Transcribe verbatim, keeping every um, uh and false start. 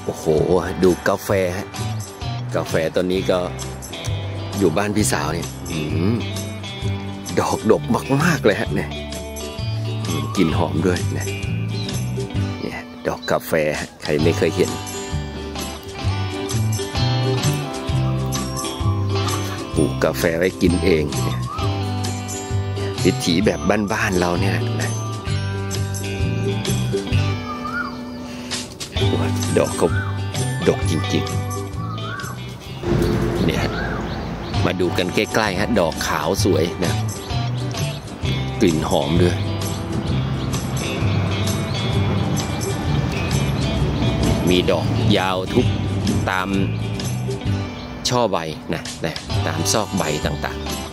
โอ้โหดูกาแฟฮะกาแฟตอนนี้ก็อยู่บ้านพี่สาวเนี่ยดอกดกมากๆเลยฮะเนี่ยกลิ่นหอมด้วยนะเนี่ยดอกกาแฟใครไม่เคยเห็นปลูกกาแฟไว้กินเองเนี่ยวิถีแบบบ้านๆเราเนี่ยนะดอกเขาดกจริงๆเนี่ยมาดูกันใกล้ๆฮะดอกขาวสวยนะกลิ่นหอมด้วยมีดอกยาวทุกตามช่อใบนะนะตามซอกใบต่างๆ